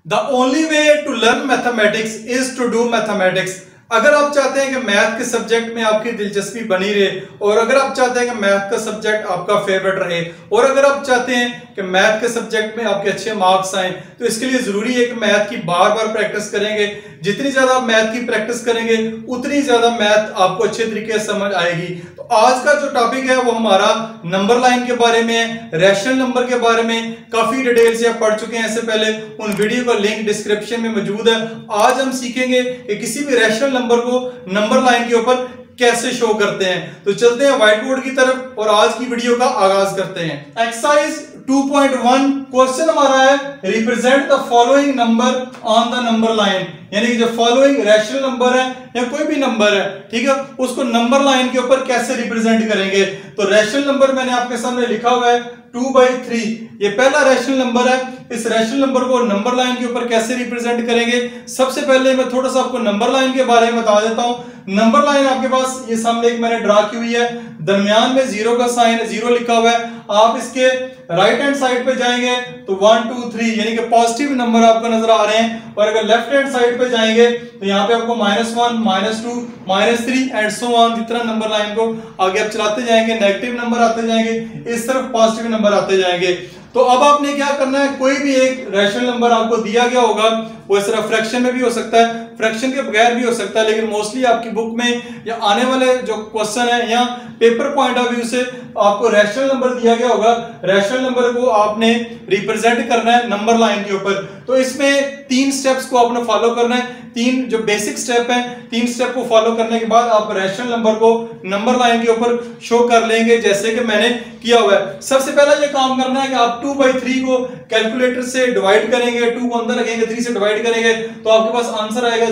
The only way to learn mathematics is to do mathematics. अगर आप चाहते हैं कि मैथ के सब्जेक्ट में आपकी दिलचस्पी बनी रहे और अगर आप चाहते हैं कि मैथ का सब्जेक्ट आपका फेवरेट रहे और अगर आप चाहते हैं कि मैथ के सब्जेक्ट में आपके अच्छे मार्क्स आए तो इसके लिए जरूरी है कि मैथ की बार बार प्रैक्टिस करेंगे। जितनी ज्यादा आप मैथ की प्रैक्टिस करेंगे उतनी ज्यादा मैथ आपको अच्छे तरीके से समझ आएगी। तो आज का जो टॉपिक है वो हमारा नंबर लाइन के बारे में है, रैशनल नंबर के बारे में। काफी डिटेल से आप पढ़ चुके हैं इससे पहले, उन वीडियो का लिंक डिस्क्रिप्शन में मौजूद है। आज हम सीखेंगे कि किसी भी रैशनल नंबर को नंबर लाइन के ऊपर कैसे शो करते हैं। तो चलते हैं व्हाइट बोर्ड की तरफ और आज की वीडियो का आगाज करते हैं। एक्सरसाइज 2.1 क्वेश्चन हमारा है represent the following number on the number line, यानी कि जो फॉलोइंग रैशनल नंबर है या कोई भी नंबर है, ठीक है, उसको नंबर लाइन के ऊपर कैसे रिप्रेजेंट करेंगे। तो रैशनल नंबर मैंने आपके सामने लिखा हुआ है 2/3, ये पहला रैशनल नंबर है। इस रैशनल नंबर को नंबर लाइन के ऊपर कैसे रिप्रेजेंट करेंगे, सबसे पहले मैं थोड़ा सा आपको नंबर लाइन के बारे में बता देता हूं। नंबर लाइन आपके पास ये सामने एक मैंने ड्रा की हुई है, दरमियान में जीरो का साइन है, जीरो लिखा हुआ है। आप इसके राइट हैंड साइड पे जाएंगे तो 1 2 3 यानी कि पॉजिटिव नंबर आपको नजर आ रहे हैं, और अगर लेफ्ट हैंड साइड पे जाएंगे तो यहाँ पे आपको -1 -2 -3 एंड सो ऑन, जितना नंबर लाइन को आगे आप चलाते जाएंगे नेगेटिव नंबर आते जाएंगे, इस तरफ पॉजिटिव नंबर आते जाएंगे। तो अब आपने क्या करना है, कोई भी एक रैशनल नंबर आपको दिया गया होगा, वो इस तरह फ्रैक्शन में भी हो सकता है, फ्रैक्शन के बगैर भी हो सकता है, लेकिन मोस्टली आपकी बुक में या आने वाले जो क्वेश्चन है या पेपर पॉइंट ऑफ व्यू से आपको रैशनल नंबर दिया गया होगा। रैशनल नंबर को आपने रिप्रेजेंट करना है नंबर लाइन के ऊपर। तो इसमें 3 स्टेप्स को आपने फॉलो करना है, 3 जो बेसिक स्टेप हैं, 3 स्टेप को फॉलो करने के बाद आप रैशनल नंबर को नंबर लाइन के ऊपर शो कर लेंगे, जैसे कि मैंने किया हुआ है। सबसे पहला ये काम करना है कि आप 2/3 को कैलकुलेटर से डिवाइड करेंगे, 2 को अंदर रखेंगे, 3 से डिवाइड करेंगे तो आपके पास आंसर आएगा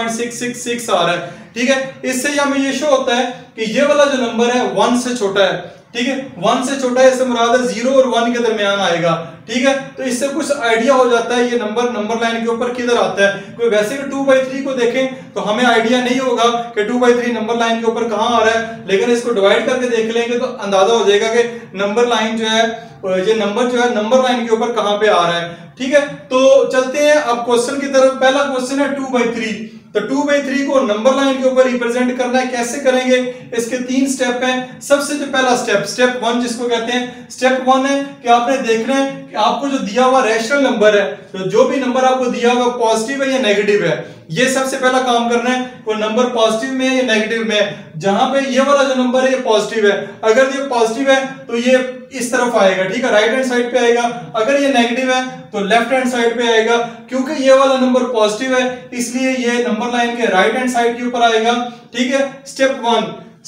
0.666 आ रहा है, ठीक है। इससे हमें ये शो होता है कि ये वाला जो नंबर है 1 से छोटा है, ठीक है, 1 से छोटा है, इससे मुराद है 0 और 1 के दरमियान आएगा, ठीक है। तो इससे कुछ आइडिया हो जाता है ये नंबर लाइन के ऊपर किधर आता है। कोई वैसे भी 2/3 को देखें तो हमें आइडिया नहीं होगा कि 2/3 नंबर लाइन के ऊपर कहां आ रहा है, लेकिन इसको डिवाइड करके देख लेंगे तो अंदाजा हो जाएगा कि नंबर लाइन जो है, ये नंबर जो है नंबर लाइन के ऊपर कहां पे आ रहा है, ठीक है। तो चलते हैं अब क्वेश्चन की तरफ। पहला क्वेश्चन है 2/3, तो 2/3 को नंबर लाइन के ऊपर रिप्रेजेंट करना है, कैसे करेंगे, इसके 3 स्टेप हैं। सबसे जो पहला स्टेप 1 जिसको कहते हैं, स्टेप 1 है कि आपने देखना है कि आपको जो दिया हुआ रैशनल नंबर है, तो जो भी नंबर आपको दिया हुआ पॉजिटिव है या नेगेटिव है, ये सबसे पहला काम करना है। वो नंबर पॉजिटिव में है या नेगेटिव में है। जहां पे ये वाला जो नंबर है ये पॉजिटिव है, अगर ये पॉजिटिव है तो ये इस तरफ आएगा, ठीक है, राइट हैंड साइड पे आएगा। अगर ये नेगेटिव है तो लेफ्ट हैंड साइड पे आएगा। क्योंकि ये वाला नंबर पॉजिटिव है इसलिए ये नंबर लाइन के राइट हैंड साइड के ऊपर आएगा, ठीक है। स्टेप 1।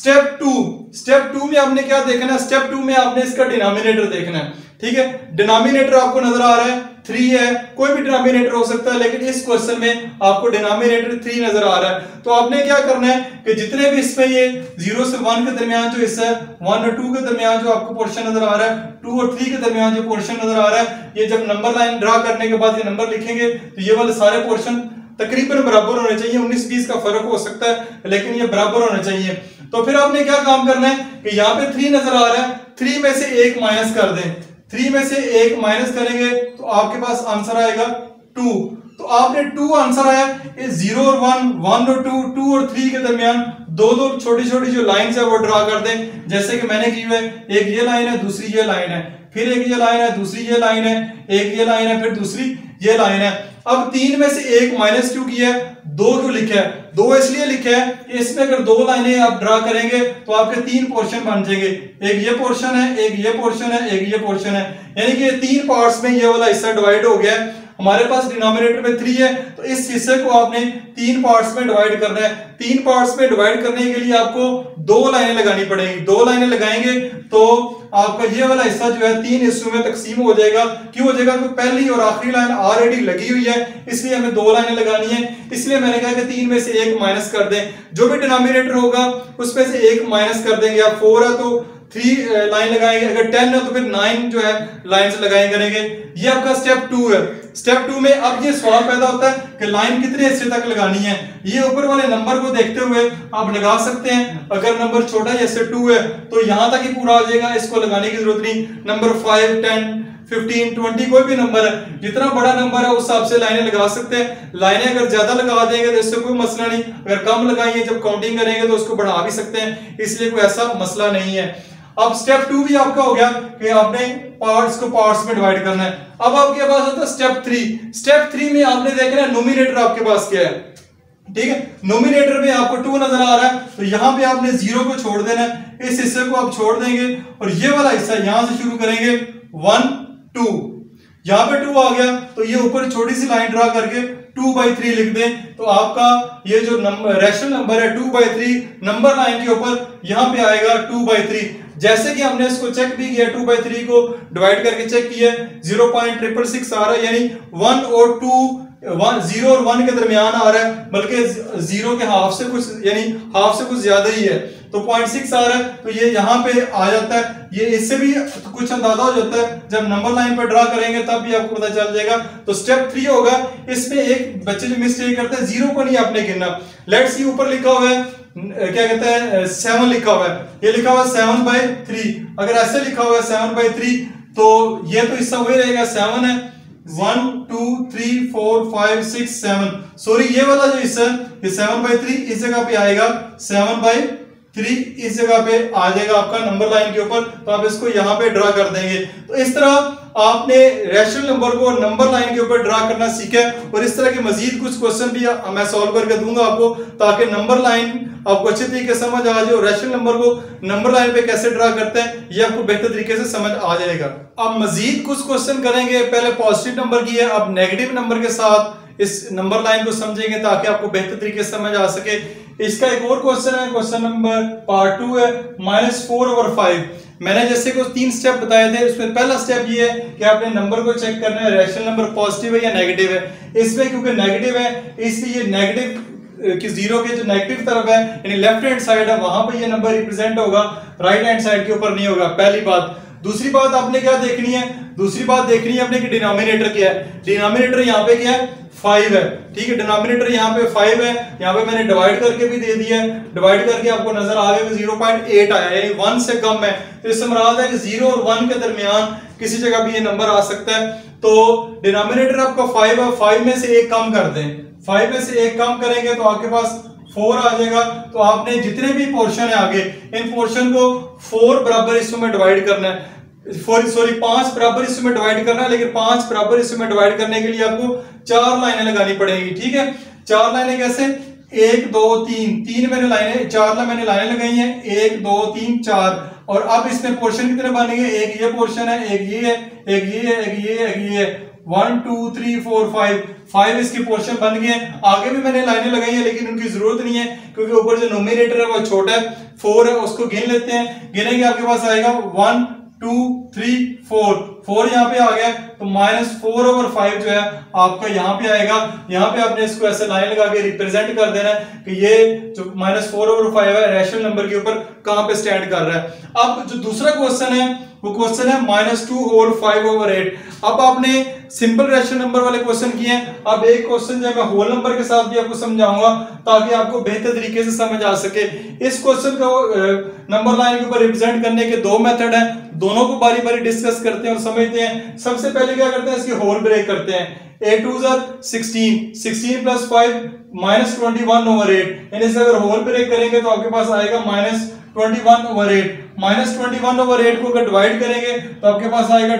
स्टेप 2 में आपने क्या देखना है, स्टेप 2 में आपने इसका डिनोमिनेटर देखना है, ठीक है। डिनोमिनेटर आपको नजर आ रहा है 3 है, कोई भी डिनोमिनेटर हो सकता है, लेकिन इस क्वेश्चन में आपको डिनोमिनेटर 3 नजर आ रहा है। तो आपने क्या करना है कि जितने भी इसमें ये 0 से 1 के दरमियान जो हिस्सा है, 1 और 2 के दरमियान जो आपको पोर्शन नजर आ रहा है, 2 और 3 के दरमियान जो पोर्शन नजर आ रहा है, ये जब नंबर लाइन ड्रा करने के बाद ये नंबर लिखेंगे तो ये वाले सारे पोर्शन तकरीबन बराबर होने चाहिए। 19-20 का फर्क हो सकता है लेकिन ये बराबर होने चाहिए। तो फिर आपने क्या काम करना है कि यहाँ पे 3 नजर आ रहा है, 3 में से 1 माइनस कर दें। 3 में से 1 माइनस करेंगे तो आपके पास आंसर आएगा 2। तो आपने 2 आंसर आया। 0 और 1, 1 और 2, 2 और 3 के दरमियान दो छोटी छोटी जो लाइंस है वो ड्रा कर दें, जैसे कि मैंने की है। एक ये लाइन है, दूसरी ये लाइन है, फिर एक ये लाइन है, दूसरी ये लाइन है, एक ये लाइन है, फिर दूसरी ये लाइन है। अब 3 में से 1 माइनस क्यों किया है, 2 क्यों लिखा है, 2 इसलिए लिखा है कि इसमें अगर 2 लाइनें आप ड्रा करेंगे तो आपके 3 पोर्शन बन जाएंगे। एक ये पोर्शन है, एक ये पोर्शन है, एक ये पोर्शन है, यानी कि 3 पार्ट्स में ये वाला हिस्सा डिवाइड हो गया है। हमारे पास डिनोमिनेटर में 3 है तो इस हिस्से को आपने 3 पार्ट्स में डिवाइड करना है। 3 पार्ट्स में डिवाइड करने के लिए आपको 2 लाइनें लगानी पड़ेंगी। 2 लाइनें लगाएंगे तो आपका ये वाला हिस्सा जो है 3 हिस्सों में तकसीम हो जाएगा। क्यों हो जाएगा, क्योंकि पहली और आखिरी लाइन ऑलरेडी लगी हुई है, इसलिए हमें 2 लाइनें लगानी है। इसलिए मैंने कहा कि 3 में से 1 माइनस कर दें, जो भी डिनोमिनेटर होगा उसमें से 1 माइनस कर देंगे। आप 4 है तो 3 लाइन लगाएंगे, अगर 10 है तो फिर 9 जो है लाइंस लगाए करेंगे। ये आपका स्टेप 2 है। स्टेप 2 में अब ये सवाल पैदा होता है कि लाइन कितने हिस्से तक लगानी है। ये ऊपर वाले नंबर को देखते हुए आप लगा सकते हैं। अगर नंबर छोटा जैसे 2 है तो यहां तक ही पूरा आ जाएगा, इसको लगाने की जरूरत नहीं। नंबर 5, 10 15, 20 कोई भी नंबर है, जितना बड़ा नंबर है उस हिसाब से लाइनें लगा सकते हैं। लाइनें अगर ज्यादा लगा देंगे तो इससे कोई मसला नहीं, अगर कम लगाएंगे जब काउंटिंग करेंगे तो उसको बढ़ा भी सकते हैं, इसलिए कोई ऐसा मसला नहीं है। अब स्टेप 2 भी आपका हो गया कि आपने पार्ट्स को पार्ट्स में डिवाइड करना है। अब आपके पास होता है स्टेप 3। स्टेप 3 में आपने देखना है नोमिनेटर आपके पास क्या है, ठीक है। नोमिनेटर में आपको 2 नजर आ रहा है, तो यहां पे आपने 0 को छोड़ देना है, इस हिस्से को आप छोड़ देंगे और ये वाला हिस्सा यहां से शुरू करेंगे 1 2, यहां पे 2 आ गया तो ये ऊपर छोटी सी लाइन ड्रा करके 2/3 लिख दें, तो आपका ये जो रैशनल नंबर है 2/3 नंबर लाइन के ऊपर यहां पे आएगा 2/3। जैसे कि हमने इसको चेक भी किया, 2/3 को डिवाइड करके चेक किया, 0.666 आ रहा है, यानी 1 और 2 0 और 1 के दरमियान आ रहा है, बल्कि 0 के हाफ से कुछ यानी हाफ से कुछ ज्यादा ही है, तो 0.6 आ रहा है, तो ये यहाँ पे आ जाता है। ये इससे भी कुछ अंदाजा हो जाता है, जब नंबर लाइन पर ड्रा करेंगे तब भी आपको पता चल जाएगा। तो स्टेप 3 होगा, इसमें एक बच्चे जो मिस्टेक करते हैं 0 को नहीं आपने गिनना। लेट्स सी ऊपर लिखा हुआ है क्या कहते हैं 7 लिखा हुआ है, ये लिखा हुआ है 7/3, अगर ऐसे लिखा हुआ है 7/3 तो ये तो हिस्सा वही रहेगा 7 है, 1 2 3 4 5 6 7, सॉरी ये वाला जो हिस्सा ये 7/3 इस जगह पे आएगा, 7/3 इस जगह पे आ जाएगा आपका नंबर लाइन के ऊपर, तो आप इसको यहाँ पे ड्रा कर देंगे। तो इस तरह आपने रैशनल नंबर को नंबर लाइन के ऊपर ड्रा करना सीखा है, और इस तरह के मजीद कुछ क्वेश्चन भी मैं सॉल्व करके दूंगा आपको, ताकि नंबर लाइन आपको अच्छे तरीके से समझ आ जाए और रैशनल नंबर को नंबर लाइन पे कैसे ड्रा करते हैं ये आपको बेहतर तरीके से समझ आ जाएगा। अब मजीद कुछ क्वेश्चन करेंगे, पहले पॉजिटिव नंबर की है, अब नेगेटिव नंबर के साथ इस नंबर लाइन को समझेंगे ताकि आपको बेहतर तरीके से समझ आ सके। इसका एक और क्वेश्चन है, क्वेश्चन नंबर पार्ट 2 है, -4/5। मैंने जैसे को 3 स्टेप बताए थे, उसमें पहला स्टेप ये है कि आपने नंबर को चेक करना है रैशनल नंबर पॉजिटिव है या नेगेटिव है। इसमें क्योंकि नेगेटिव है इसलिए नेगेटिव कि 0 के जो नेगेटिव तरफ है यानी लेफ्ट हैंड साइड है वहां पर ये नंबर रिप्रेजेंट होगा, राइट हैंड साइड के ऊपर नहीं होगा, पहली बात। दूसरी बात आपने क्या देखनी है, दूसरी बात देखनी है आपने कि डिनोमिनेटर क्या है। डिनोमिनेटर यहाँ पे क्या है 5 है, ठीक है, डिनोमिनेटर यहाँ पे 5 है, यहाँ पे मैंने डिवाइड करके भी दे दिया है, डिवाइड करके आपको नजर आ गया कि 0.8 आया, यानी 1 से कम है, तो इससे मुराद है कि 0 और 1 के दरमियान किसी जगह भी ये नंबर आ सकता है। तो डिनोमिनेटर आपका 5 है, 5 में से 1 कम कर दें, 5 में से 1 कम करेंगे तो आपके पास 4 आ जाएगा। तो आपने जितने भी पोर्शन है आगे इन पोर्शन को 4 बराबर हिस्सों में डिवाइड करना है, सॉरी 5 बराबर हिस्सों में डिवाइड करना है, लेकिन 5 बराबर हिस्सों में डिवाइड करने के लिए आपको 4 लाइनें लगानी पड़ेगी, ठीक है। 4 लाइनें कैसे, 1 2 3 मैंने लाइनें 4 मैंने लाइनें लगाई हैं, 1 2 3 4, और अब इसमें पोर्शन कितने बनेंगे, एक ये पोर्शन है, एक ये है, एक ये है, एक ये है, एक ये है, 1 2 3 4 5 इसके पोर्शन बन गए। आगे भी मैंने लाइनें लगाई हैं लेकिन उनकी जरूरत नहीं है क्योंकि ऊपर जो नोमिनेटर है वो छोटा है, 4 है, उसको गिन लेते हैं। गिनेंगे आपके पास आएगा 1 2 3 4 यहाँ पे आ गया, तो -4/5 जो है आपका यहाँ पे आएगा। यहाँ पे आपने इसको ऐसे लाइन लगा के रिप्रेजेंट कर देना है कि ये जो -4/5 है रैशनल नंबर के ऊपर कहाँ पे स्टैंड कर रहा है। अब जो दूसरा क्वेश्चन है वो क्वेश्चन है -2/5/8। अब आपने सिंपल रैशनल नंबर वाले क्वेश्चन किए हैं, अब एक क्वेश्चन जो है मैं होल नंबर के साथ भी आपको समझाऊंगा ताकि आपको बेहतर तरीके से समझ आ सके। इस क्वेश्चन को नंबर लाइन के ऊपर रिप्रेजेंट करने के 2 मेथड हैं, दोनों को बारी बारी डिस्कस करते हैं और समझते हैं। सबसे पहले क्या करते हैं, इसकी होल ब्रेक करते हैं। 8 2 16 16 + 5 -21/8, यानी इसे अगर होल ब्रेक करेंगे तो आपके पास आएगा -21/8। -21/8 को अगर डिवाइड करेंगे तो आपके पास आएगा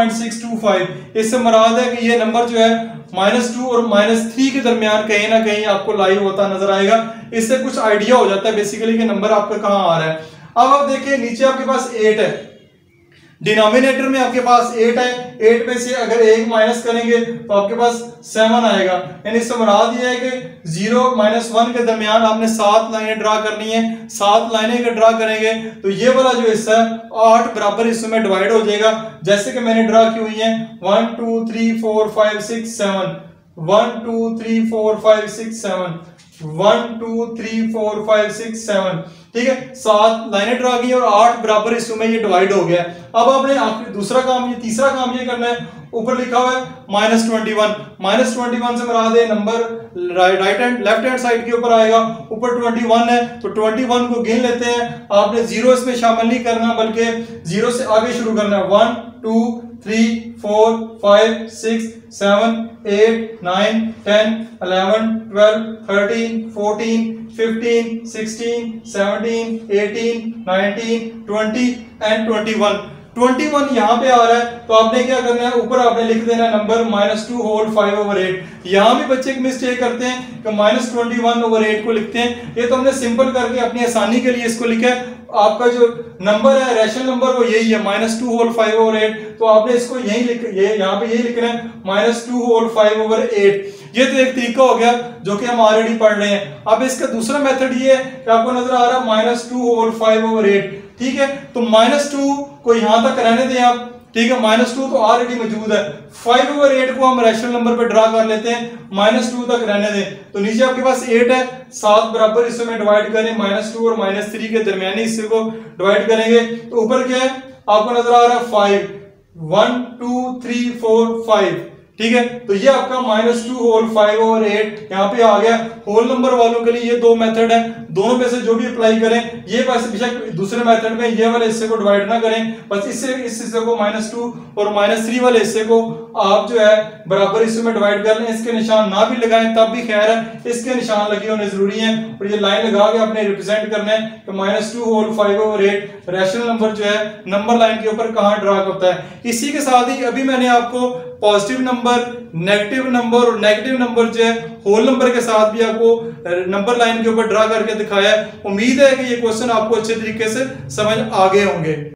2.625। इससे मुराद है कि ये नंबर जो है -2 और -3 के दरमियान कहीं ना कहीं आपको लाइव होता नजर आएगा। इससे कुछ आइडिया हो जाता है बेसिकली कि नंबर आपका कहां आ रहा है। अब आप देखिए नीचे आपके पास 8 है, डिनोमिनेटर में आपके पास 8 है, 8 में से अगर 1 माइनस करेंगे तो आपके पास 7 आएगा। यानी इससे मुराद ये है कि 0 -1 के दरमियान आपने 7 लाइनें ड्रा करनी है। 7 लाइनें अगर ड्रा करेंगे तो ये वाला जो हिस्सा है 8 बराबर हिस्सों में डिवाइड हो जाएगा, जैसे कि मैंने ड्रा की हुई है 1 2 3 4 5 6 7, 1 2 3 4 5 6 7, 1 2 3 4 5 6 7, ठीक है। 7 लाइनें ड्रा की और 8 बराबर हिस्सों में ये डिवाइड हो गया। अब आपने दूसरा काम, ये तीसरा काम ये करना है, ऊपर लिखा हुआ है -21। -21 से मुराद है number right hand left hand side के ऊपर आएगा, ऊपर 21 है तो 21 को गिन लेते हैं। आपने 0 इसमें शामिल नहीं करना बल्कि 0 से आगे शुरू करना है, 1 2 3 4 5 6 7 8 9 10 11 12 13 14 15 16 17 18 19 20 एंड 21 यहाँ पे आ रहा है तो आपने क्या करना है, ऊपर आपने लिख देना नंबर -2 होल 5/8। यहाँ भी बच्चे एक मिस्टेक करते हैं कि -21/8 को लिखते हैं। ये तो हमने सिंपल करके अपनी आसानी के लिए इसको लिखा है। आपका जो नंबर है, रैशनल नंबर, वो यही है -2 होल 5/8। तो आपने इसको यही यहाँ पे यही लिखना है -2 होल 5/8। ये तो एक तरीका हो गया जो कि हम ऑलरेडी पढ़ रहे हैं। अब इसका दूसरा मेथड ये है कि आपको नजर आ रहा है -2 होल 5/8। ठीक है, तो -2 को यहां तक रहने दें आप। ठीक है, -2 तो ऑलरेडी मौजूद है। 5/8 को हम रैशनल नंबर पे ड्रा कर लेते हैं, -2 तक रहने दें। तो नीचे आपके पास 8 है, 7 बराबर हिस्सों में डिवाइड करें, -2 और -3 के दरमियानी हिस्से को डिवाइड करेंगे तो ऊपर क्या है आपको नजर आ रहा है 5, 1 2 3 4 5। ठीक है, तो ये आपका -2 होल 5/8 यहाँ पे आ गया। होल नंबर वालों के लिए ये दो मेथड है, दोनों में से जो भी अप्लाई करें। ये बस बेशक दूसरे मेथड में ये वाले हिस्से को डिवाइड ना करें, बस इस हिस्से को -2 और -3 वाले हिस्से को आप जो है बराबर हिस्से में डिवाइड कर लें। इसके निशान ना भी लगाएं तब भी खैर है, इसके निशान लगे होने जरूरी है। और ये लाइन लगा के आपने रिप्रेजेंट करना है कि -2 होल 5/8 रैशनल नंबर जो है नंबर लाइन के ऊपर कहाँ ड्रा होता है। इसी के साथ ही अभी मैंने आपको पॉजिटिव नंबर, नेगेटिव नंबर और नेगेटिव नंबर जो है होल नंबर के साथ भी आपको नंबर लाइन के ऊपर ड्रा करके दिखाया है। उम्मीद है कि ये क्वेश्चन आपको अच्छे तरीके से समझ आ गए होंगे।